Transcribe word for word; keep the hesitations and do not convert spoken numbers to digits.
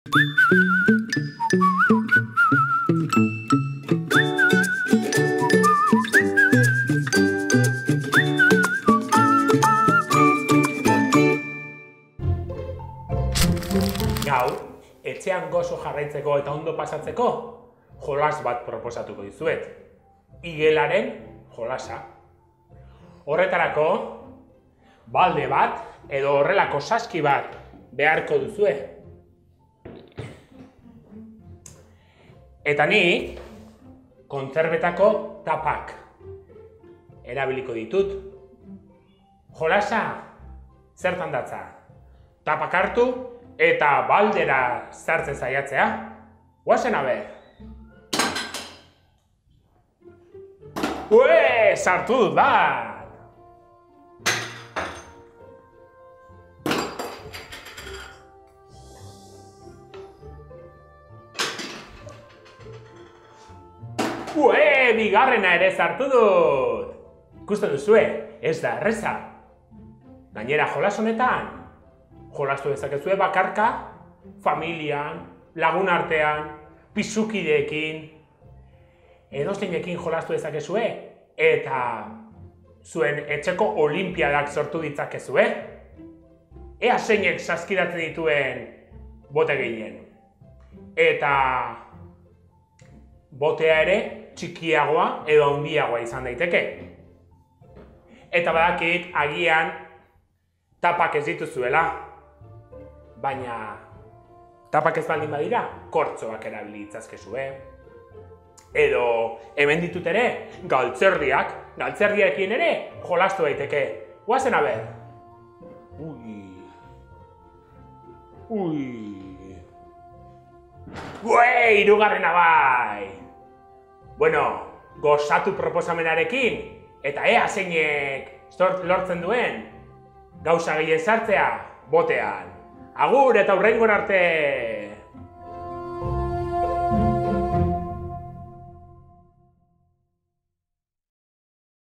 Gaur, etxean gozo jarraitzeko eta ondo pasatzeko, jolas bat proposatuko dizuet. Igelaren jolasa. Horretarako, balde bat edo horrelako saski bat beharko duzue. Eta ni, kontzerbetako tapak erabiliko ditut. Jolasa, zertan datza? Tapak hartu eta baldera sartzen saiatzea. Guazen abe. Ue, sartu dut bat! Ue, bigarrena ere sartu dut! Ikusten duzue, ez da erreza. Gainera jolas honetan, jolastu dezakezue bakarka, familian, lagun artean, pisukideekin, edozeinekin jolastu dezakezue, eta zuen etxeko olimpiadak sortu ditzakezue. Ea zeinek saskidatzen dituen bote gehien. Eta botea ere txikiagoa edo handiagoa izan daiteke. Eta badakit agian tapak ez dituzuela. Baina tapak ez baldin badira, kortzoak erabili ditzazkezue. Edo hemen ditut ere, galtzerdiak, galtzerdiarekin ere jolastu daiteke. Guazen aber. Ui. Ui. Ue, hirugarrena bai. Bueno, gozatu proposamenarekin eta ea zeinek lortzen duen gauza gehien sartzea botean. Agur eta hurrengon arte!